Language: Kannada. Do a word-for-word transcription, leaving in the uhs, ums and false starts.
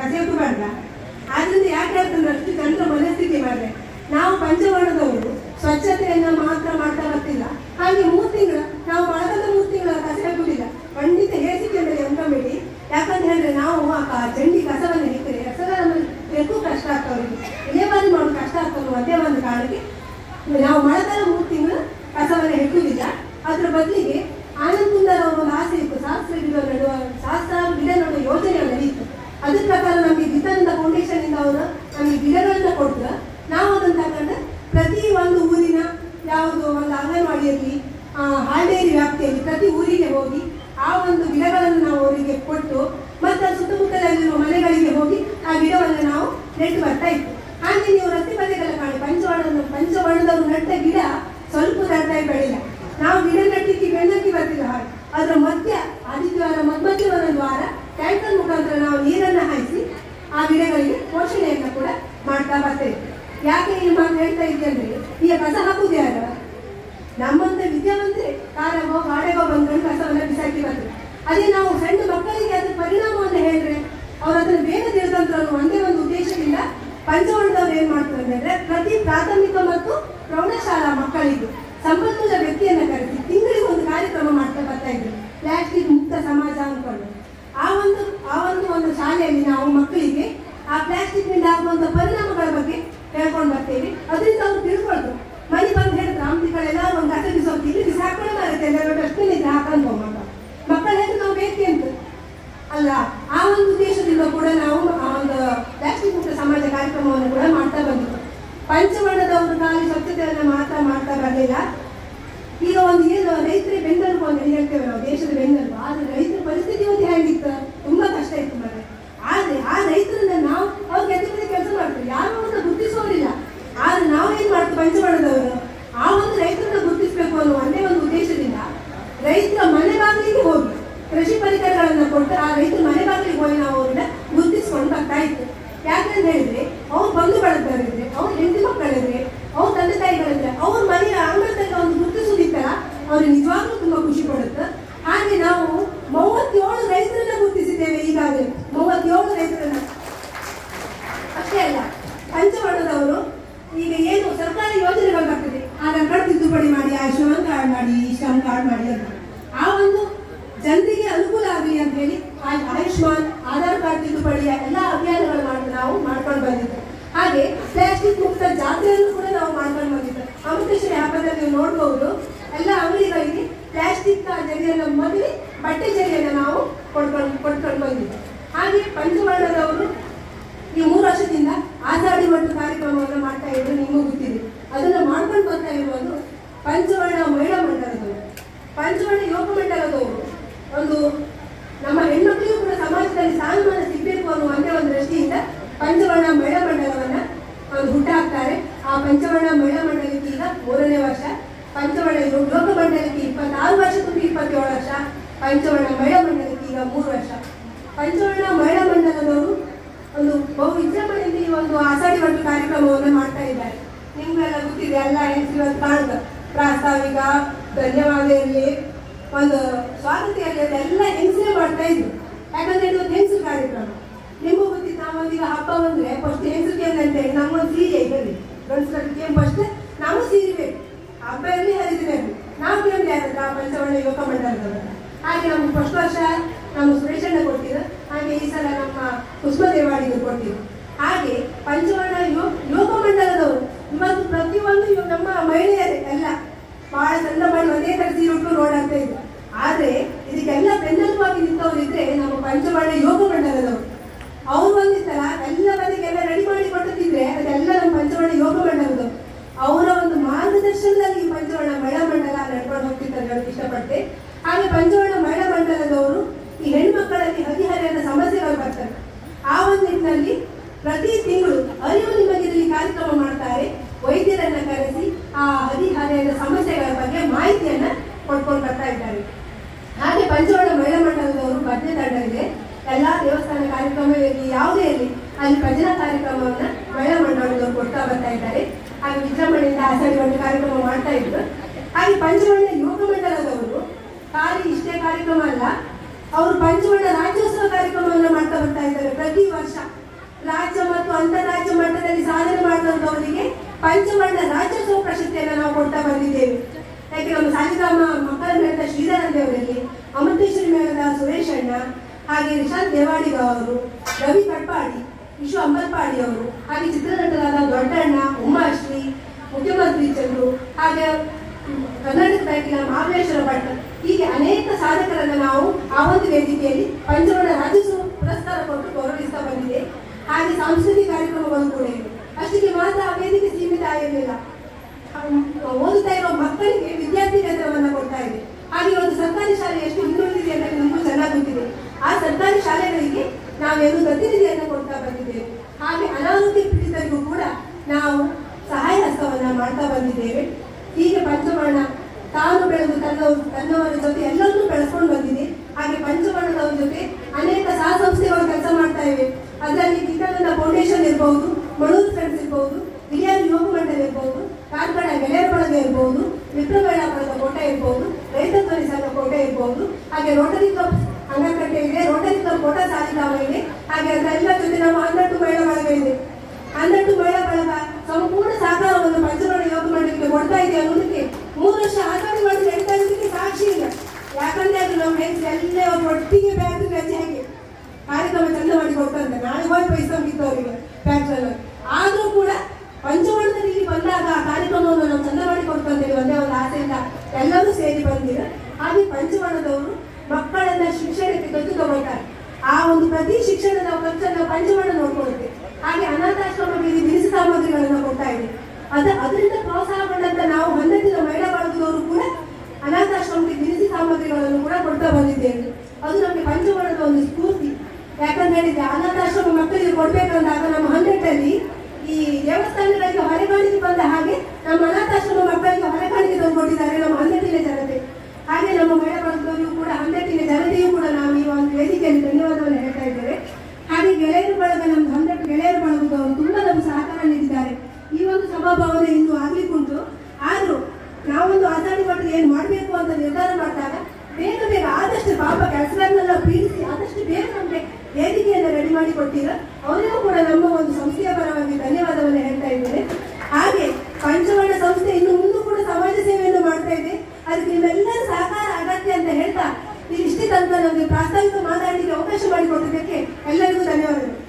ಕಸೆಯಕ್ಕೂ ಬೇಡ. ಆದ್ರಿಂದ ಯಾಕೆ ಹೇಳ್ತಂದ್ರೆ ಅಷ್ಟು ಜನರ ಮನಸ್ಥಿತಿ ಮಾಡಿದ್ರೆ ನಾವು ಪಂಚವರ್ಣದವರು ಸ್ವಚ್ಛತೆಯನ್ನ ಮಾತ್ರ ಮಾಡ್ತಾ ಬರ್ತಿಲ್ಲ. ಹಾಗೆ ಮೂರು ತಿಂಗಳು ನಾವು ಮಳೆಗಾಲದ ಮೂರು ತಿಂಗಳ ಕಸ ಹಾಕುದಿಲ್ಲ. ಖಂಡಿತ ಹೇಳ್ತಿದ್ದೆ ಅಂದ್ರೆ ಎಂಕಬೇಡಿ. ಯಾಕಂತ ಹೇಳಿದ್ರೆ ನಾವು ಆ ಚಂಡಿ ಕಸವನ್ನು ಹೆಕ್ಕರೆ ಕಸದ ಹೆಚ್ಚು ಕಷ್ಟ ಆಗ್ತವ್ರಿಗೆ ಇದೇ ಮಾಡೋದು ಕಷ್ಟ ಆಗ್ತವೆ. ಅದೇ ಒಂದು ಕಾರಣಕ್ಕೆ ನಾವು ಮಳೆಗಾಲ ಮೂರು ತಿಂಗಳು ಕಸವನ್ನು ಹೆಕ್ಕುದಿಲ್ಲ. ಅದ್ರ ಬದಲಿಗೆ ಆನಂದ್ ಕುಂದರ್ ಅವರ ಒಂದು ಆಸೆ ಇತ್ತು, ಸಹಸ್ರ ಗಿಡ ನೆಡುವ ಸಹಸ್ರಾರು ಗಿಡ ನೆಡುವ ಯೋಜನೆ ನಡೆಯಿತು. ಅದ್ರ ಪ್ರಕಾರ ನಮಗೆ ವಿಧಾನದ ಫೌಂಡೇಶನ್ ಇಂದ ಅವರು ನಮಗೆ ಗಿಡಗಳನ್ನ ಕೊಟ್ಟು ನಾವು ಅದನ್ನು ತಗೊಂಡು ಪ್ರತಿ ಒಂದು ಊರಿನ ಯಾವುದು ಒಂದು ಅಂಗನವಾಡಿಯಲ್ಲಿ ಹಾಲ್ಡೇರಿ ವ್ಯಾಪ್ತಿಯಲ್ಲಿ ಪ್ರತಿ ಊರಿಗೆ ಹೋಗಿ ಆ ಒಂದು ಗಿಡಗಳನ್ನು ನಾವು ಅವರಿಗೆ ಕೊಟ್ಟು ಮತ್ತೆ ಸುತ್ತಮುತ್ತಲಲ್ಲಿರುವ ಮನೆಗಳಿಗೆ ಹೋಗಿ ಆ ಗಿಡವನ್ನು ನಾವು ನೆಟ್ಟು ಬರ್ತಾ ಇತ್ತು. ಹಾಗೆ ನೀವು ರಸ್ತೆ ಬದಿಗಳ ಕಾಣಿ ಪಂಚವರ್ಣ ಪಂಚವರ್ಣದವರು ನೆಟ್ಟ ಗಿಡ ಸ್ವಲ್ಪ ನಡ್ತಾ ಬೆಳಿಲ್ಲ. ನಾವು ಗಿಡ ನೆಟ್ಟಿಕ್ಕೆ ಬೆಣ್ಣಕ್ಕಿ ಬರ್ತಿಲ್ಲ. ಹಾಗೆ ಅದರ ಮಧ್ಯ ಆದಿತ್ಯವಾರ ಮಧ್ಯ ಒಂದೊಂದು ವಾರ ಟ್ಯಾಂಕರ್ ಮುಖಾಂತರ ನಾವು ನೀರನ್ನು ಹಾಯಿಸಿ ಆ ಗಿಡಗಳಿಗೆ ಪೋಷಣೆಯನ್ನು ಕೂಡ ಮಾಡ್ತಾ ಬರ್ತೇವೆ. ಯಾಕೆ ಈ ಮಾತು ಹೇಳ್ತಾ ಇದ್ದೆ ಅಂದ್ರೆ ಈಗ ಕಸ ಹಾಕುದು ಯಾರ ನಮ್ಮಂತ ವಿದ್ಯಾವಂತರೆ ಕಾರಗೋ ಗಾಡೆಗೋ ಬಂದ್ಕೊಂಡು ಕಸವನ್ನು ಬಿಸಾಕಿ ಬರ್ತದೆ. ಅದೇ ನಾವು ಸಣ್ಣ ಮಕ್ಕಳಿಗೆ ಅದ್ರ ಪರಿಣಾಮವನ್ನು ಹೇಳಿದ್ರೆ ಅವ್ರು ಅದನ್ನು ಬೇಗ ತಿಳಿದಂತ ಒಂದೇ ಒಂದು ಉದ್ದೇಶದಿಂದ ಪಂಚವರ್ಣದವ್ರು ಏನ್ ಮಾಡ್ತಾರೆ ಅಂದ್ರೆ ಪ್ರತಿ ಪ್ರಾಥಮಿಕ ಮತ್ತು ಪ್ರೌಢಶಾಲಾ ಮಕ್ಕಳಿಗೆ ಸಂಪನ್ಮೂಲ ವ್ಯಕ್ತಿಯನ್ನ ಕರೆಸಿ ತಿಂಗಳಿಗೆ ಒಂದು ಕಾರ್ಯಕ್ರಮ ಮಾಡ್ತಾ ಬರ್ತಾ ಇದ್ರು, ಪ್ಲಾಸ್ಟಿಕ್ ಮುಕ್ತ ಸಮಾಜ ಅಂದ್ಕೊಂಡು. ಆ ಒಂದು ಆ ಒಂದು ಒಂದು ಶಾಲೆಯಲ್ಲಿ ನಾವು ಮಕ್ಕಳಿಗೆ ಆ ಪ್ಲಾಸ್ಟಿಕ್ ನಿಂದ ಆಗುವಂತ ಪರಿಣಾಮಗಳ ಬಗ್ಗೆ ಹೇಳ್ಕೊಂಡು ಬರ್ತೇವೆ. ಅದರಿಂದ ಅವ್ರು ತಿಳ್ಕೊಳ್ತು. ಮನೆ ಬಂದು ಹೇಳಿದ್ರೆ ಆಮ್ತಿಗಳೆಲ್ಲ ಒಂದು ಕಸ ಬಿಸೋಗಿ ಇಲ್ಲಿ ಬಿಸಾಕೊಂಡು ಬರುತ್ತೆ ಎಲ್ಲರೂ ಡಸ್ಟ್ಬಿನ್ ಇದ್ರೆ ಹಾಕೊಂಡು ಹೋಗ್ಬೇಕು. ಮಕ್ಕಳು ಹೇಳಿದ್ರೆ ನಾವು ಬೇಕೇ ಅಂತ ಅಲ್ಲ. ಆ ಒಂದು ಉದ್ದೇಶದಿಂದ ಕೂಡ ನಾವು ಆ ಒಂದು ಪ್ಲಾಸ್ಟಿಕ್ ಮುಕ್ತ ಸಮಾಜ ಕಾರ್ಯಕ್ರಮವನ್ನು ಕೂಡ ಮಾಡ್ತಾ ಬಂದಿತ್ತು. ಪಂಚವರ್ಣದವರು ಖಾಲಿ ಸ್ವಚ್ಛತೆಯನ್ನು ಮಾತ್ರ ಮಾಡ್ತಾ ಬರಲಿಲ್ಲ. ಈಗ ಒಂದು ಏನು ರೈತರೇ ಬೆನ್ನೆಲುಬು ಅಂತ ಹೇಳ್ತೇವೆ ನಾವು, ದೇಶದ ಬೆನ್ನೆಲುಬು. ಆದ್ರೆ ರೈತರ ಪರಿಸ್ಥಿತಿ ಒಂದು ಹೇಗಿತ್ತು, ತುಂಬಾ ಕಷ್ಟ ಇತ್ತು ಮನೆ. ಆದ್ರೆ ಆ ರೈತರನ್ನ ನಾವು ಅವ್ರಿಗೆ ಎದ್ದು ಕೆಲಸ ಮಾಡ್ತೀವಿ, ಯಾರು ಅವ್ರನ್ನ ಗುರುತಿಸೋರಿಲ್ಲ. ಆದ್ರೆ ನಾವು ಏನ್ ಮಾಡ್ತೀವಿ ಪಂಚವರ್ಣದವರು ಆ ಒಂದು ರೈತರನ್ನ ಗುರುತಿಸಬೇಕು ಅನ್ನೋ ಒಂದೇ ಒಂದು ಉದ್ದೇಶದಿಂದ ರೈತರ ಮನೆ ಬಾಗಿಲಿಗೆ ಹೋಗಿ ಕೃಷಿ ಪರಿಕರಗಳನ್ನ ಕೊಟ್ಟು ಆ ರೈತರ ಮನೆ ಬಾಗಿಲಿಗೆ ಹೋಗಿ ನಾವು ಅವ್ರನ್ನ ಗುರುತಿಸ್ಕೊಂಡು ಬರ್ತಾ ಇತ್ತು. ಯಾಕಂತ ಹೇಳಿದ್ರೆ ಅವ್ರು ಬಂಧು ಬಳಗದವರಿದ್ರೆ, ಅವ್ರ ಹೆಂಡತಿ ಮಕ್ಕಳಿದ್ರೆ, ಅವ್ರ ತಂದೆ ತಾಯಿಗಳಿದ್ರೆ ಅವ್ರ ಮನೆಯ ಅಂಗಳದಲ್ಲಿ ಒಂದು ಗುರುತಿಸೋದಿತ್ತಲ್ಲ ಅವ್ರಿಗೆ ನಿಜವಾಗ್ಲೂ ತುಂಬಾ ಖುಷಿ ಕೊಡುತ್ತೆ. ಹಾಗೆ ನಾವು ಮೂವತ್ತೇಳು ರೈತರನ್ನ ಗುರುತಿಸಿದ್ದೇವೆ ಈಗಾಗಲೇ. ಮೂವತ್ತೇಳು ರೈತರನ್ನ ಅಷ್ಟೇ ಅಲ್ಲ, ಪಂಚವರ್ಣದವರು ಈಗ ಏನು ಸರ್ಕಾರಿ ಯೋಜನೆಗಳು ಬರ್ತದೆ, ಆಧಾರ್ ಕಾರ್ಡ್ ತಿದ್ದುಪಡಿ ಮಾಡಿ, ಆಯುಷ್ಮಾನ್ ಕಾರ್ಡ್ ಮಾಡಿ, ಶ್ರಮ್ ಕಾರ್ಡ್ ಮಾಡಿ ಅಂತ ಆ ಒಂದು ಜನರಿಗೆ ಅನುಕೂಲ ಆಗಲಿ ಅಂತ ಹೇಳಿ ಆಯುಷ್ಮಾನ್ ಆಧಾರ್ ಕಾರ್ಡ್ ತಿದ್ದುಪಡಿಯ ಎಲ್ಲ ಅಭಿಯಾನಗಳು ಮಾಡಿ ನಾವು ಮಾಡ್ಕೊಂಡು ಬಂದಿದ್ದೆ. ಹಾಗೆ ಪ್ಲಾಸ್ಟಿಕ್ ಮುಕ್ತ ಜಾತ್ರೆಯನ್ನು ಕೂಡ ನಾವು ಮಾಡ್ಕೊಂಡು ಬಂದಿದ್ದೆ. ಅಮೃತೇಶ್ವರಿ ಹಬ್ಬದಲ್ಲಿ ನೀವು ನೋಡ್ಬೋದು, ಎಲ್ಲ ಅಂಗಡಿಗಳಿಗೆ ಪ್ಲಾಸ್ಟಿಕ್ ಜರಿಯನ್ನು ಮೊದಲೇ ಬಟ್ಟೆ ಜರಿಯನ್ನು ನಾವು ಕೊಡ್ಕೊಂಡು ಕೊಟ್ಕೊಂಡು ಬಂದಿದ್ದೆ. ಹಾಗೆ ಪಂಚವರ್ಣದವರು ಈ ಮೂರು ವರ್ಷದಿಂದ ಆಷಾಢಿ ಮಠ ಕಾರ್ಯಕ್ರಮವನ್ನು ಮಾಡ್ತಾ ಇದ್ರು, ನಿಮಗೂ ಗೊತ್ತಿದೆ. ಅದನ್ನು ಮಾಡ್ಕೊಂಡು ಬರ್ತಾ ಇರುವುದು ಪಂಚವರ್ಣ ಮಹಿಳಾ ಮಂಡಲದವರು. ಪಂಚವರ್ಣ ಯುವಕ ಮಂಡಲದವರು ಒಂದು ನಮ್ಮ ಹೆಣ್ಮಕ್ಳಿಗೂ ಕೂಡ ಸಮಾಜದಲ್ಲಿ ಸ್ಥಾನಮಾನ ಸಿಗಬೇಕು ಅನ್ನುವ ಒಂದೇ ಒಂದು ದೃಷ್ಟಿಯಿಂದ ಪಂಚವರ್ಣ ಮಹಿಳಾ ಮಂಡಲವನ್ನ ಒಂದು ಹುಟ್ಟಾಕ್ತಾರೆ. ಆ ಪಂಚವರ್ಣ ಮಹಿಳಾ ಮಂಡಲಕ್ಕೆ ಈಗ ಮೂರನೇ ವರ್ಷ. ಪಂಚವರ್ಣ ಯುವಕ ಮಂಡಲಕ್ಕೆ ಇಪ್ಪತ್ತಾರು ವರ್ಷ ತುಂಬಿ ಇಪ್ಪತ್ತೇಳು ವರ್ಷ. ಪಂಚವರ್ಣ ಮಹಿಳಾ ಮಂಡಲಕ್ಕೆ ಈಗ ಮೂರು ವರ್ಷ. ಪಂಚವರ್ಣ ಮಹಿಳಾ ಮಂಡಲದವರು ಒಂದು ಬಹು ವಿಜೃಂಭಣೆಯಲ್ಲಿ ಒಂದು ಆಷಾಢಿ ಮಠ ಕಾರ್ಯಕ್ರಮವನ್ನು ಮಾಡ್ತಾ ಇದ್ದಾರೆ. ನಿಮ್ಗೆಲ್ಲ ಗೊತ್ತಿದೆ, ಎಲ್ಲ ಇವತ್ತು ಕಾಣುತ್ತೆ. ಪ್ರಾಸ್ತಾವಿಕ, ಧನ್ಯವಾದ ಇರಲಿ, ಒಂದು ಸ್ವಾಗತ ಇರಲಿ, ಅದೆಲ್ಲ ಹೆಂಗಸೇ ಮಾಡ್ತಾ ಇದ್ರು. ಯಾಕಂದ್ರೆ ಇದು ಹೆಂಗಸರು ಕಾರ್ಯಕ್ರಮ. ನಿಮಗೂ ಗೊತ್ತಿತ್ತು, ನಾವೊಂದೀಗ ಹಬ್ಬ ಬಂದ್ರೆ ಫಸ್ಟ್ ಹೆಂಗಸರಿಗೆ ಅಂತ ಹೇಳಿ ನಮ್ಮೊಂದು ಸೀರೆ ಇರಲಿ, ಗಂಡಸರಿಗೆ ಫಸ್ಟ್ ನಾವು ಸೀರೆ ಬೇಕು. ಹಬ್ಬ ಇರಲಿ, ಹರಿದಿನ ಇರಲಿ, ನಾವು ಕೇಳಿದ್ರೆ ಯಾರಂದ್ರೆ ಆ ಪಂಚವರ್ಣ ಯುವಕ ಮಂಡಲದವರು. ಹಾಗೆ ನಮ್ಗೆ ಫಸ್ಟ್ ವರ್ಷ ನಮ್ಮ ಸುರೇಶಣ್ಣ ಕೊಟ್ಟಿದ್ದು, ಹಾಗೆ ಈ ಸಲ ನಮ್ಮ ಕುಸುಮದೇವಾಡಿಗೆ ಕೊಟ್ಟಿದ್ದು. ಹಾಗೆ ಪಂಚವರ್ಣ ಯುವ ಯುವಕ ಮಂಡಲದವರು ಇವತ್ತು ಪ್ರತಿಯೊಂದು ನಮ್ಮ ಮಹಿಳೆಯರೇ ಎಲ್ಲ ಬಹಳ ಸಣ್ಣ ಮಾಡಿ ಒಂದೇ ತರ ಸೀರೆ ಉಟ್ಟು ಓಡಾಡ್ತಾ ಇದ್ರು. ಆದ್ರೆ ಇದಕ್ಕೆಲ್ಲ ಬೆನ್ನೆಲುಬಾಗಿ ನಿಂತವ್ರು ಇದ್ರೆ ನಮ್ಮ ಪಂಚವರ್ಣ ಯುವಕ ಮಂಡಲದವರು. ಅವ್ರು ಬಂದಿತ್ತಲ್ಲ ಎಲ್ಲ ಬದಿಗೆಲ್ಲ ರೆಡಿ ಮಾಡಿ ಕೊಟ್ಟಿದ್ರೆ ಅದೆಲ್ಲ ನಮ್ಮ ಪಂಚವರ್ಣ ಯುವಕ ಮಂಡಲದವರು. ಅವರ ಒಂದು ಮಾರ್ಗದರ್ಶನದಲ್ಲಿ ಈ ಪಂಚವರ್ಣ ಮಹಿಳಾ ಮಂಡಲ ನಡ್ಕೊಂಡು ಹೋಗ್ತಿದ್ದಾರೆ ಹೇಳಕ್ ಇಷ್ಟಪಟ್ಟೆ. ಹಾಗೆ ಪಂಚವರ್ಣ ಮಹಿಳಾ ಮಂಡಲದವರು ಈ ಹೆಣ್ಮಕ್ಕಳಲ್ಲಿ ಹದಿಹರೆಯದ ಸಮಸ್ಯೆಗಳು ಬರ್ತವೆ. ಆ ಒಂದು ನಿಟ್ಟಿನಲ್ಲಿ ಪ್ರತಿ ತಿಂಗಳು ಅರಿವು ನಿಮಗಿರಲಿ ಕಾರ್ಯಕ್ರಮ ಮಾಡ್ತಾರೆ. ವೈದ್ಯರನ್ನ ಕರೆಸಿ ಆ ಹದಿಹರೆಯದ ಸಮಸ್ಯೆಗಳ ಬಗ್ಗೆ ಮಾಹಿತಿಯನ್ನ ಕೊಡ್ಕೊಂಡು ಬರ್ತಾ ಇದ್ದಾರೆ. ಹಾಗೆ ಪಂಚವರ್ಣ ಮಹಿಳಾ ಮಂಡಲದವರು ಭಜನೆ ತಂಡ ಇದೆ. ಎಲ್ಲಾ ದೇವಸ್ಥಾನ ಕಾರ್ಯಕ್ರಮ ಇರಲಿ, ಯಾವುದೇ ಇರಲಿ, ಅಲ್ಲಿ ಭಜನಾ ಕಾರ್ಯಕ್ರಮವನ್ನ ಮಹಿಳಾ ಮಂಡಲದವರು ಕೊಡ್ತಾ ಬರ್ತಾ ಇದ್ದಾರೆ. ಹಾಗೆ ವಿಜೃಂಭಣೆಯಿಂದ ಆಷಾಢಿ ಮಠ ಕಾರ್ಯಕ್ರಮ ಮಾಡ್ತಾ ಇದ್ರು. ಹಾಗೆ ಪಂಚವರ್ಣ ಯುವಕ ಮಂಡಲದವರು ಖಾಲಿ ಇಷ್ಟೇ ಕಾರ್ಯಕ್ರಮ ಅಲ್ಲ, ಅವರು ಪಂಚವರ್ಣ ರಾಜ್ಯೋತ್ಸವ ಕಾರ್ಯಕ್ರಮವನ್ನು ಮಾಡ್ತಾ ಬರ್ತಾ ಇದ್ದಾರೆ ಪ್ರತಿ ವರ್ಷ. ಅಂತಾರಾಜ್ಯ ಮಟ್ಟದಲ್ಲಿ ಸಾಧನೆ ಮಾಡಿದಂಥವರಿಗೆ ಪಂಚವರ್ಣ ರಾಜ್ಯೋತ್ಸವ ಪ್ರಶಸ್ತಿಯನ್ನು ನಾವು ಕೊಡ್ತಾ ಬಂದಿದ್ದೇವೆ. ಯಾಕೆ ನಮ್ಮ ಸಾಲಿಗ್ರಾಮ ಮಕ್ಕಳ ಮೇಳದ ಶ್ರೀಧರ ದೇವರಲ್ಲಿ, ಅಮೃತೇಶ್ವರಿ ಮೇಳದ ಸುರೇಶ್ ಅಣ್ಣ, ಹಾಗೆ ನಿಶಾಂತ್ ದೇವಾಡಿಗ ಅವರು, ರವಿ ಕಟ್ಪಾಡಿ, ವಿಶ್ವ ಅಂಬಲ್ಪಾಡಿ ಅವರು, ಹಾಗೆ ಚಿತ್ರನಟರಾದ ದೊಡ್ಡಣ್ಣ, ಉಮಾಶ್ರೀ, ಮುಖ್ಯಮಂತ್ರಿ ಚಂದ್ರು, ಹಾಗೆ ಕರ್ನಾಟಕ ಬ್ಯಾಂಕಿನ ಮಹಾಬಲೇಶ್ವರ ಭಟ್, ಹೀಗೆ ಅನೇಕ ಸಾಧಕರನ್ನು ನಾವು ಆ ಒಂದು ವೇದಿಕೆಯಲ್ಲಿ ಪಂಚವರ್ಣ ರಾಜ್ಯೋತ್ಸವ ಪುರಸ್ಕಾರ ಕೊಟ್ಟು ಗೌರವಿಸ್ತಾ ಬಂದಿದೆ. ಹಾಗೆ ಸಾಂಸ್ಕೃತಿಕ ಕಾರ್ಯಕ್ರಮಗಳು ಕೂಡ ಇವೆ. ಅಷ್ಟಿಗೆ ಮಾತ್ರ ಆ ವೇದಿಕೆ ಸೀಮಿತ ಆಗಿರಲಿಲ್ಲ. ಓದುತ್ತಾ ಇರುವ ಮಕ್ಕಳಿಗೆ ವಿದ್ಯಾರ್ಥಿ ವೇತನವನ್ನು ಕೊಡ್ತಾ ಇದೆ. ಹಾಗೆ ಒಂದು ಸರ್ಕಾರಿ ಶಾಲೆ ಎಷ್ಟು ಹಿಂದುಳಿದಿದೆ ಅಂತ ನಮಗೂ ಚೆನ್ನಾಗಿ ಗೊತ್ತಿದೆ. ಆ ಸರ್ಕಾರಿ ಶಾಲೆಗಳಿಗೆ ನಾವೇನು ಪ್ರತಿನಿಧಿಯನ್ನು ಕೊಡ್ತಾ ಬಂದಿದ್ದೇವೆ. ಹಾಗೆ ಅನಾರೋಗ್ಯ ಪೀಡಿತರಿಗೂ ಕೂಡ ನಾವು ಸಹಾಯ ಹಸ್ತವನ್ನ ಮಾಡ್ತಾ ಬಂದಿದ್ದೇವೆ. ಹೀಗೆ ಪಂಚವರ್ಣ ತಾನು ಬೆಳೆದು ತನ್ನವರು ತನ್ನವರ ಜೊತೆ ಎಲ್ಲರನ್ನೂ ಬೆಳೆಸ್ಕೊಂಡು ಬಂದಿದೆ. ಹಾಗೆ ಪಂಚವರ್ಣದವರ ಜೊತೆ ಅನೇಕ ಸಹ ಸಂಸ್ಥೆಗಳು ಕೆಲಸ ಮಾಡ್ತಾ ಇವೆ. ಅದರಲ್ಲಿ ವಿವೇಕಾನಂದ ಫೌಂಡೇಶನ್ ಇರ್ಬಹುದು, ಮಣೂರು ಫ್ರೆಂಡ್ಸ್ ಇರ್ಬಹುದು, ಹಿರಿಯರು ಯೋಗ ಮಂಡಳಿ ಇರ್ಬಹುದು, ಕಾರ್ಕಳ ಗೆಳೆಯರ ಬಳಗ ಇರ್ಬಹುದು, ವಿಪ್ರಮೇಳ ಬಳಗ ಕೋಟೆ ಇರ್ಬಹುದು, ರೈತ ಧ್ವನಿ ಸಂಘ ಕೋಟೆ ಇರ್ಬಹುದು, ಹಾಗೆ ರೋಟರಿ ಕ್ಲಬ್ ಅಂಗಕಟ್ಟೆ ಇದೆ, ರೋಟರಿ ಕ್ಲಬ್ ಕೋಟ ಸಾಲಿಗ್ರಾಮ ಇದೆ. ಹಾಗೆ ಅದೆಲ್ಲ ಜೊತೆ ನಮ್ಮ ಹನ್ನೆರಡು ಮಹಿಳಾ ಬಳಗ ಇದೆ. ಹನ್ನೆರಡು ಮಹಿಳಾ ಬಳಗ ಸಂಪೂರ್ಣ ಸಹಕಾರವನ್ನು ಪಂಚವರ್ಣ ಯೋಗ ಮಂಡಳಿಗೆ ಕೊಡ್ತಾ ಇದೆ ಅನ್ನೋದಕ್ಕೆ ಮೂರು ವರ್ಷ ಆಚರಣೆ ಮಾಡಿ ನಡೀತಾ ಇರೋದಕ್ಕೆ ಸಾಕ್ಷಿ ಇಲ್ಲ. ಯಾಕಂದ್ರೆ ಅದು ನಮ್ಮ ಹೆಂಗ್ಸ್ ಎಲ್ಲ ಅವ್ರು ಒಟ್ಟಿಗೆ ಬ್ಯಾಗ್ ರಜೆ ಹಾಕಿ ಕಾರ್ಯಕ್ರಮ ಚಂದ ಮಾಡಿ ಕೊಡ್ತಾರೆ. ನಾಳೆ ಹೋಗಿ ಪೈಸಾ ಬಿತ್ತು ಅವರಿಗೆ ಫ್ಯಾಕ್ಟ್ರಲ್ಲಿ. ಆದರೂ ಕೂಡ ಪಂಚವರ್ಣದಲ್ಲಿ ಇಲ್ಲಿ ಬಂದಾಗ ಆ ಕಾರ್ಯಕ್ರಮವನ್ನು ನಾವು ಚಂದ ಮಾಡಿ ಕೊಡ್ತಂತೇಳಿ ಒಂದೇ ಒಂದು ಆಸೆಯಿಂದ ಎಲ್ಲರೂ ಸೇರಿ ಬಂದಿದೆ. ಹಾಗೆ ಪಂಚವರ್ಣದವರು ಮಕ್ಕಳನ್ನ ಶಿಕ್ಷಣಕ್ಕೆ ಖರ್ಚು ತಗೊಳ್ತಾರೆ. ಆ ಒಂದು ಪ್ರತಿ ಶಿಕ್ಷಣದ ಖರ್ಚನ್ನು ಪಂಚವರ್ಣ ನೋಡ್ಕೊಳ್ಳುತ್ತೆ. ಹಾಗೆ ಅನಾಥಾಶ್ರಮಕ್ಕೆ ದಿನಸಿ ಸಾಮಗ್ರಿಗಳನ್ನು ಕೊಡ್ತಾ ಇದೆ. ಅದ ಅದರಿಂದ ಪ್ರೋತ್ಸಾಹಗೊಂಡಂತ ನಾವು ಹನ್ನೆರಡಿನ ಮಹಿಳಾ ಬಳಗದವರು ಕೂಡ ಅನಾಥಾಶ್ರಮಕ್ಕೆ ದಿನಸಿ ಸಾಮಗ್ರಿಗಳನ್ನು ಕೂಡ ಕೊಡ್ತಾ ಬಂದಿದ್ದೇವೆ. ಅದು ನಮಗೆ ಪಂಚವರ್ಣದ ಒಂದು ಸ್ಫೂರ್ತಿ. ಯಾಕಂತ ಹೇಳಿದ್ರೆ ಅನಾಥಾಶ್ರಮ ಮಕ್ಕಳಿಗೆ ಕೊಡ್ಬೇಕಂದಾಗ ನಮ್ಮ ಹನ್ನೆರಡರಲ್ಲಿ ಈ ದೇವಸ್ಥಾನಗಳಿಗೆ ಹೊರೆಕಾಣಿಕೆ ಬಂದ ಹಾಗೆ ನಮ್ಮ ಅನಾಥಾಶ್ರಮ ಮಕ್ಕಳಿಗೆ ಹೊರೆಕಾಣಿಕೆ ತಂದು ಕೊಟ್ಟಿದ್ದಾರೆ ನಮ್ಮ ಹನ್ನೆರಡಿನ ಜನತೆ. ಹಾಗೆ ನಮ್ಮ ಮಹಿಳಾ ಬಳಗದವರಿಗೂ ಕೂಡ ಹನ್ನೆರಡಿನ ಜನತೆಯೂ ಕೂಡ ನಾವು ಈ ಒಂದು ವೇದಿಕೆಯಲ್ಲಿ ಧನ್ಯವಾದವನ್ನು ಹೇಳ್ತಾ ಇದ್ದೇವೆ. ಹಾಗೆ ಗೆಳೆಯರು ಬಳಗ ನಮ್ದು ಹನ್ನೆರಡು ಗೆಳೆಯರು ಬಳಗದವರು ತುಂಬಾ ನಮ್ಗೆ ಸಹಕಾರ ನೀಡಿದ್ದಾರೆ. ಈ ಒಂದು ಸಭಾಭವನ ಇನ್ನೂ ಆಗ್ಲಿಕ್ಕುಂಟು. ಆದ್ರೂ ನಾವೊಂದು ಆಚಾರ್ಯ ಭಟ್ರು ಏನ್ ಮಾಡ್ಬೇಕು ಅಂತ ನಿರ್ಧಾರ ಮಾಡಿದಾಗ ಬೇಗ ಬೇಗ ಆದಷ್ಟು ಪಾಪ ಕೆಲಸಗಳನ್ನೆಲ್ಲ ಪೀಡಿಸಿ ಆದಷ್ಟು ಬೇಗ ನಮಗೆ ವೇದಿಕೆಯನ್ನು ರೆಡಿ ಮಾಡಿ ಕೊಟ್ಟಿರ ಅವರಿಗೂ ಕೂಡ ನಮ್ಮ ಒಂದು ಸಂಸ್ಥೆಯ ಪರವಾಗಿ ಧನ್ಯವಾದವನ್ನು ಹೇಳ್ತಾ ಇದ್ದೇನೆ. ಹಾಗೆ ಪಂಚವರ್ಣ ಸಂಸ್ಥೆ ಇನ್ನು ಮುಂದೂ ಕೂಡ ಸಮಾಜ ಸೇವೆಯನ್ನು ಮಾಡ್ತಾ ಇದೆ. ಅದಕ್ಕೆ ನಿಮ್ಮೆಲ್ಲರ ಸಹಕಾರ ಅಗತ್ಯ ಅಂತ ಹೇಳ್ತಾ ಇಲ್ಲಿ ಇಷ್ಟೇ ತನಕ ನಮಗೆ ಪ್ರಾಸ್ತಾವಿಕ ಮಾತಾಡಲಿಕ್ಕೆ ಅವಕಾಶ ಮಾಡಿಕೊಟ್ಟಿದ್ದಕ್ಕೆ ಎಲ್ಲರಿಗೂ ಧನ್ಯವಾದಗಳು.